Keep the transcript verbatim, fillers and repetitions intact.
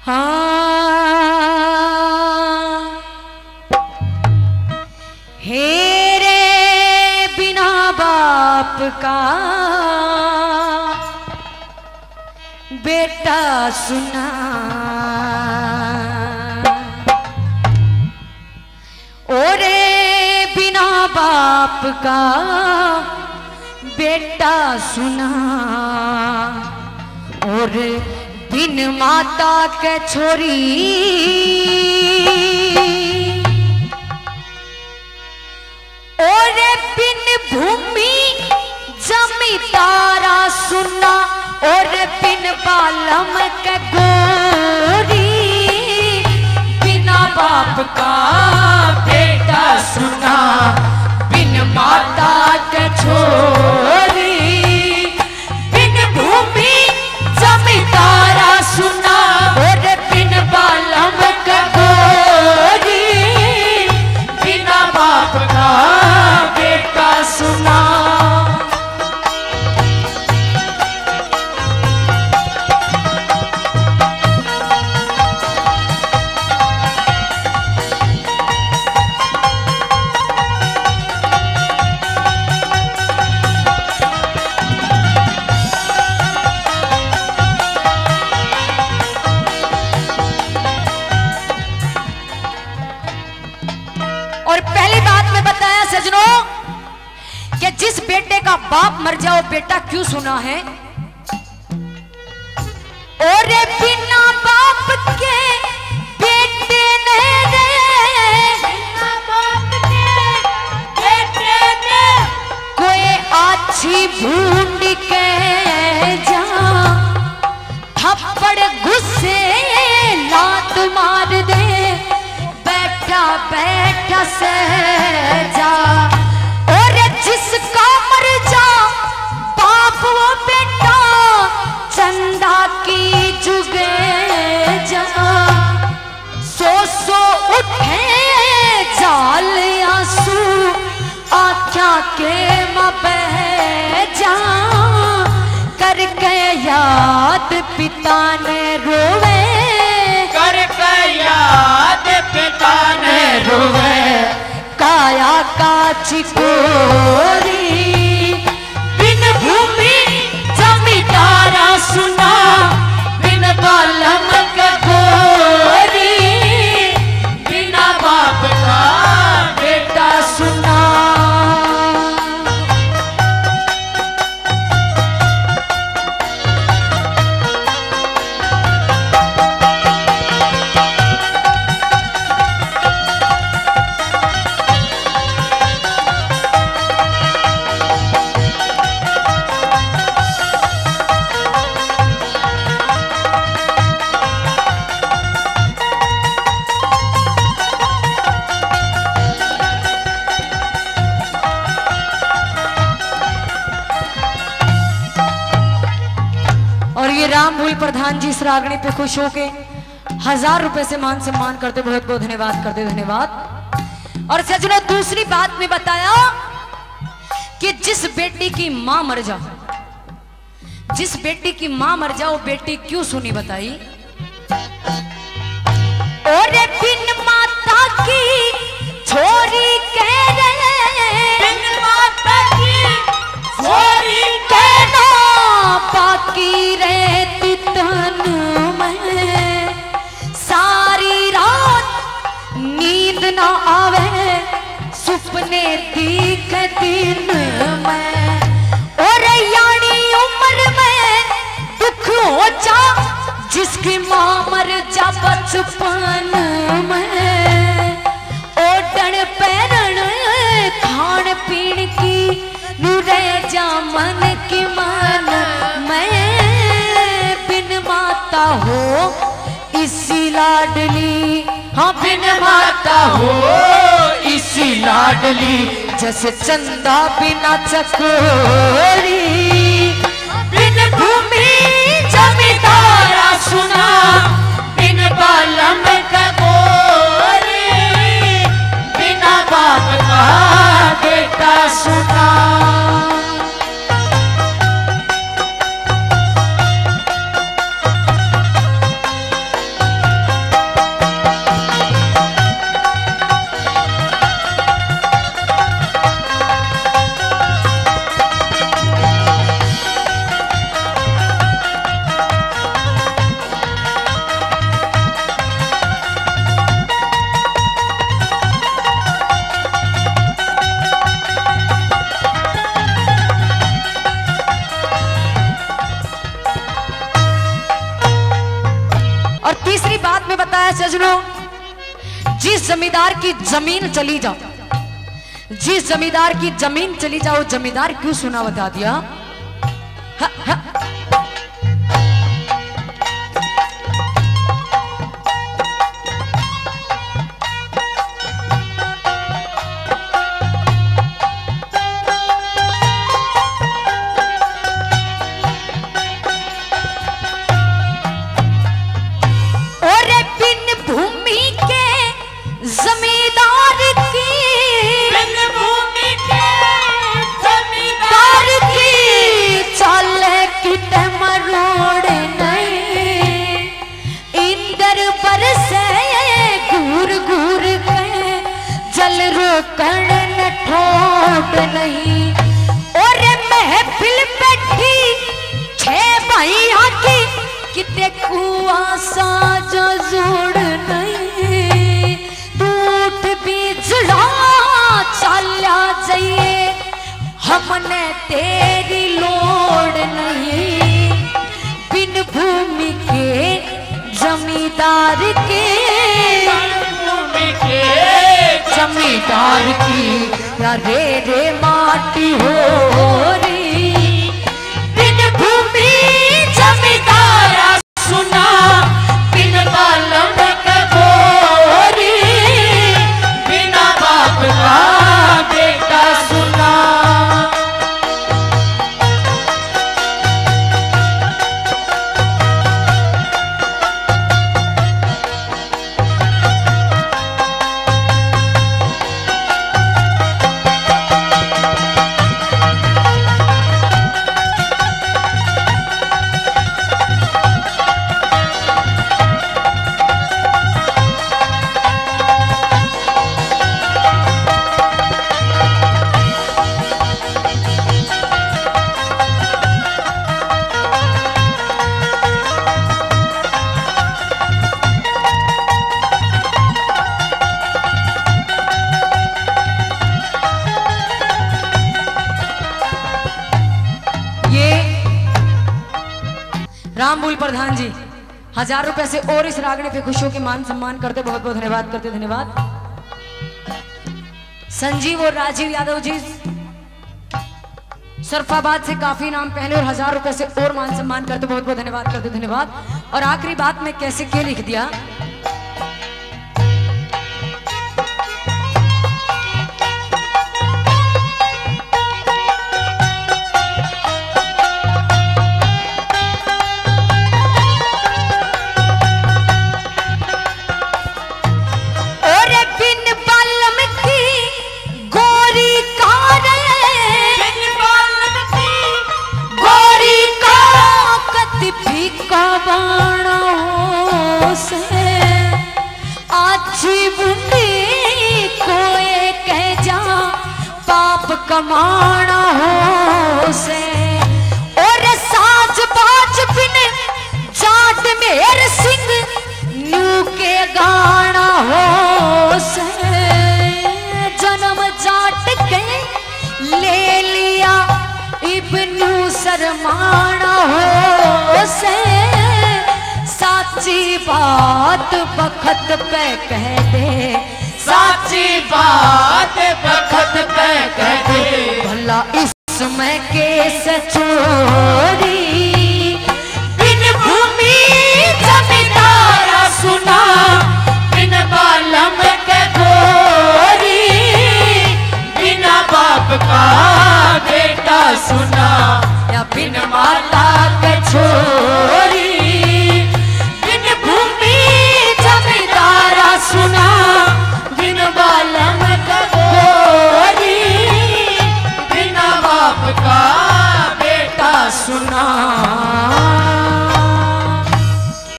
हाँ हेरे बिना बाप का बेटा सुना, ओरे बिना बाप का बेटा सुना, और बिन माता के छोरी और बिन भूमि जमींदारा सुना, और बिन बालम के गोरी, बिना बाप का बेटा सुना, बिन माता के छोरी, बिन भूमि जमींदारा सुना, और बिन बालम के गोरी, बिना बाप का बेटा सुना। और पहली बात में बताया सजनों कि जिस बेटे का बाप मर जाओ बेटा क्यों सुना है, और बिना बाप के बेटे ने रे, बिना बाप के बेटे ने कोई अच्छी भूंड के जा, थप्पड़ गुस्से लात मार दे, बैठा बैठा से जा, और जिसका मर जा बाप वो बेटा चंदा की जुगे जा, सो सो उठे जाल आंसू आख्या के मबे जा, करके याद पिता ने रोवे, करके याद पिता ने रोवे, काया का चिकोरी, बिन भूमि जमींदारा सुना, बिन बालम का गोरी, बिना बाप का बेटा सुना। और ये रामभूल प्रधान जी इस रागनी पे खुश होके हजार रुपए से मान सम्मान करते, बहुत बहुत धन्यवाद करते, धन्यवाद। और सजनों दूसरी बात में बताया कि जिस बेटी की मां मर जाओ, जिस बेटी की मां मर जाओ बेटी क्यों सुनी बताई, और बिन माता की छोरी कह रहे, बिन माता की छोरी कहना बाकी रहती तन में, सारी रात नींद ना आवे सुपने दिख दिन में, और यानी उम्र में दुख हो जा जिसकी मां मर जा बचपन में, ओढ़न पैरण खान पीन की नुरे जा मन की मन में, बिन माता हो इसी लाडली, हाँ बिन माता हो इसी लाडली, जैसे चंदा बिना चकोरी, बिन भूमि जमींदारा सुना, बिन बालम का गोरी, बिना बाप का बेटा सुना। और तीसरी बात में बताया सजनों, जिस जमींदार की जमीन चली जाओ, जिस जमींदार की जमीन चली जाओ, जमींदार क्यों सुना बता दिया। हा, हा। नहीं और महफिल बैठी छह भाइयों की किते कुआं साजा जोड़ नहीं, टूट बिजड़ा चला जाइए हमने तेरी लोड़ नहीं, बिन भूमि के जमींदार के भूमि के जमींदार की या रे रे माटी हो री, बिन भूमि जमींदार सुना, बिन बालम के गोरी, बिना बाप का बेटा सुना। रामबुल प्रधान जी हजार रुपए से और इस रागनी पे खुशियों के मान सम्मान करते, बहुत बहुत धन्यवाद करते, धन्यवाद। संजीव और राजीव यादव जी सरफाबाद से काफी नाम पहले और हजार रुपए से और मान सम्मान करते, बहुत बहुत धन्यवाद करते, धन्यवाद। और आखिरी बात में कैसे क्या लिख दिया, कमाना हो से और साज बाज बिन जाट मेर सिंह न्यू के गाना हो से, जन्म जाट के ले लिया इब्नू शर्माना हो से, साची बात बखत पे कह दे, साची बात बखत पे कह दे, भला इसमें कैसे चोरी, बिन भूमि जमींदार सुना, बिन बालम के गोरी, बिना बाप का बेटा सुना, या बिन माता के छोरी।